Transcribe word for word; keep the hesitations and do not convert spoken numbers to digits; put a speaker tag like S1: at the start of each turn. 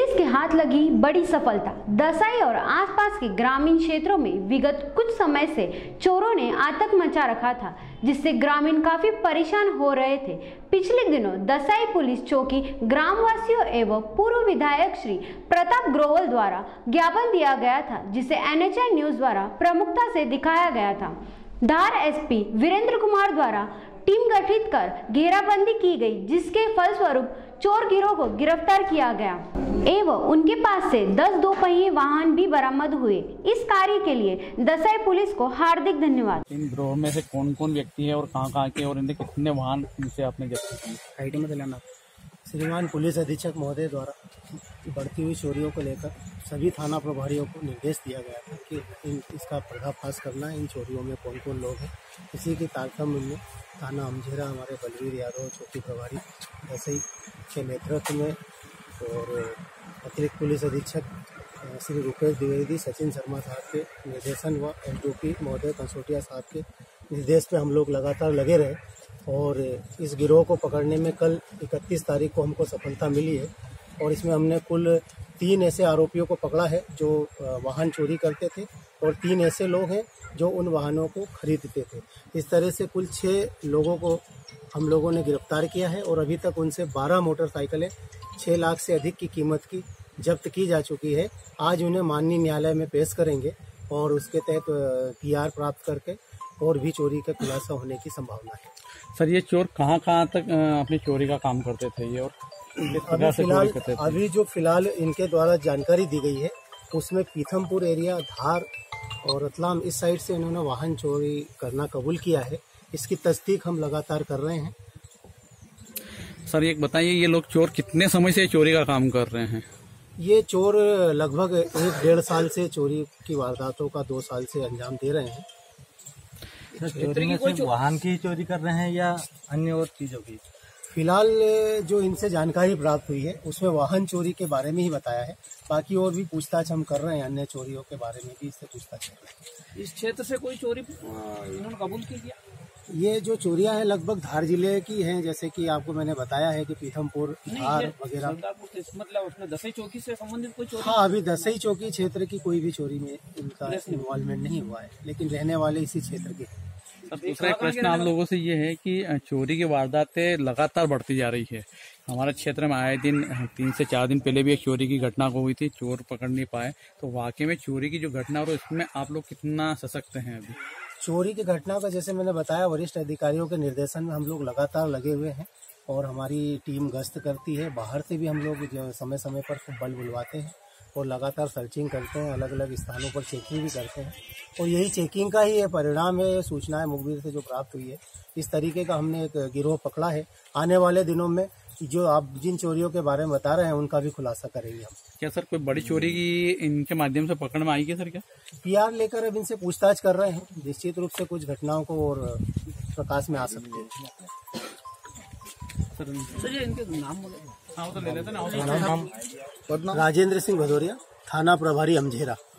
S1: Police के हाथ लगी बड़ी सफलता। दसाई और आसपास के ग्रामीण क्षेत्रों में विगत कुछ समय से चोरों ने आतंक मचा रखा था, जिससे ग्रामीण काफी परेशान हो रहे थे। पिछले दिनों दसाई पुलिस चौकी ग्रामवासियों एवं पूर्व विधायक श्री प्रताप ग्रोवल द्वारा ज्ञापन दिया गया था, जिसे एन एच आई न्यूज द्वारा प्रमुखता से दिखाया गया था। धार एस पी वीरेंद्र कुमार द्वारा टीम गठित कर घेराबंदी की गई, जिसके फलस्वरूप चोर गिरोह को गिरफ्तार किया गया एवं उनके पास से दस दो पहिए वाहन भी बरामद हुए। इस कार्य के लिए दसाई पुलिस को हार्दिक धन्यवाद।
S2: इन गिरोह में से कौन कौन व्यक्ति है और कहां कहां के और इनके कितने वाहन इनसे आपने जब्त किए?
S3: आईडी में दिलाना। श्रीमान पुलिस अधीक्षक महोदय द्वारा बढ़ती हुई चोरियों को लेकर सभी थाना प्रभारियों को निर्देश दिया गया था कि इन इसका पर्दाफाश करना, इन चोरियों में कौन कौन लोग हैं। इसी के तारतम्य में थाना अमझेरा हमारे बलवीर यादव चौकी प्रभारी दसाई के नेतृत्व में और अतिरिक्त पुलिस अधीक्षक श्री रुपेश द्विवेदी, सचिन शर्मा साहब के निर्देशन व एस डी पी महोदय कंसोटिया साहब के निर्देश पे हम लोग लगातार लगे रहे और इस गिरोह को पकड़ने में कल इकतीस तारीख को हमको सफलता मिली है। और इसमें हमने कुल तीन ऐसे आरोपियों को पकड़ा है जो वाहन चोरी करते थे और तीन ऐसे लोग हैं जो उन वाहनों को खरीदते थे। इस तरह से कुल छः लोगों को हम लोगों ने गिरफ्तार किया है और अभी तक उनसे बारह मोटरसाइकिलें छः लाख से अधिक की कीमत की जब्त की जा चुकी है। आज उन्हें माननीय न्यायालय में पेश करेंगे और उसके तहत पी आर प्राप्त करके और भी चोरी का खुलासा होने की संभावना है।
S2: सर, ये चोर कहाँ कहाँ तक अपनी चोरी का काम करते थे ये और
S3: अभी फिलहाल अभी जो फिलहाल इनके द्वारा जानकारी दी गई है उसमें पीथमपुर एरिया, धार और रतलाम इस साइड से इन्होंने वाहन चोरी करना कबूल किया है। इसकी तस्दीक हम लगातार कर रहे हैं।
S2: सर, एक बताइए, ये लोग चोर कितने समय से चोरी का काम कर रहे हैं?
S3: ये चोर लगभग एक डेढ़ साल से चोरी की वारदातों का दो साल से अंजाम दे रहे हैं।
S4: चोरी में सिर्फ वाहन की चोरी कर रहे हैं या अन्य और चीजों की?
S3: फिलहाल जो इनसे जानकारी प्राप्त हुई है उसमें वाहन चोरी के बारे में ही बताया है। बाकी और भी पूछताछ हम कर रहे हैं, अन्य चोरियों के बारे में भी इससे पूछताछ कर रहे हैं।
S5: इस क्षेत्र से कोई चोरी इन्होंने कबूल की क्या?
S3: ये जो चोरियां हैं लगभग धार जिले की हैं, जैसे कि आपको मैंने बताया है कि पीथमपुर, धार वगैरह।
S5: मतलब उसमें दसाई चौकी से संबंधित कोई चोरी?
S3: हाँ, अभी दसाई चौकी क्षेत्र की कोई भी चोरी में इनका इन्वॉल्वमेंट नहीं हुआ है, लेकिन रहने वाले इसी क्षेत्र के हैं।
S2: दूसरा एक प्रश्न आप लोगों से ये है कि चोरी की वारदातें लगातार बढ़ती जा रही है। हमारे क्षेत्र में आए दिन तीन से चार दिन पहले भी एक चोरी की घटना हुई थी, चोर पकड़ नहीं पाए। तो वाकई में चोरी की जो घटना हो इसमें आप लोग कितना सशक्त हैं? अभी
S3: चोरी की घटना का जैसे मैंने बताया, वरिष्ठ अधिकारियों के निर्देशन में हम लोग लगातार लगे हुए हैं और हमारी टीम गश्त करती है। बाहर से भी हम लोग जो समय समय पर बल बुलवाते हैं और लगातार सर्चिंग करते हैं, अलग अलग स्थानों पर चेकिंग भी करते हैं। और यही चेकिंग का ही ये परिणाम है, सूचनाएं मुखबिर से जो प्राप्त हुई है। इस तरीके का हमने एक गिरोह पकड़ा है। आने वाले दिनों में जो आप जिन चोरियों के बारे में बता रहे हैं उनका भी खुलासा करेंगे हम।
S2: क्या सर कोई बड़ी चोरी की इनके माध्यम से पकड़ में आई है? सर, क्या
S3: पी आर लेकर अब इनसे पूछताछ कर रहे हैं। निश्चित रूप से कुछ घटनाओं को और प्रकाश में आ सकते हैं।
S5: सर, ये इनके नाम
S2: हाँ, वो तो ले लेते ना।
S3: राजेंद्र सिंह भदौरिया, थाना प्रभारी अमझेरा।